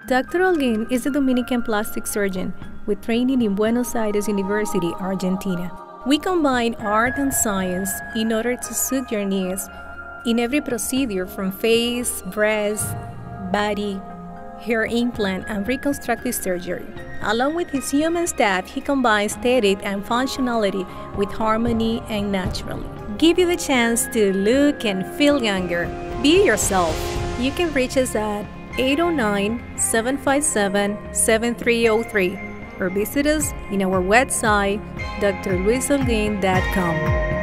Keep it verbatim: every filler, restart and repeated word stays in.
Doctor Holguin is a Dominican plastic surgeon with training in Buenos Aires University, Argentina. We combine art and science in order to suit your needs in every procedure from face, breast, body, hair implant, and reconstructive surgery. Along with his human staff, he combines aesthetic and functionality with harmony and naturally. Give you the chance to look and feel younger. Be yourself. You can reach us at eight oh nine, seven five seven, seven three oh three or visit us in our website, d r luis holguin dot com.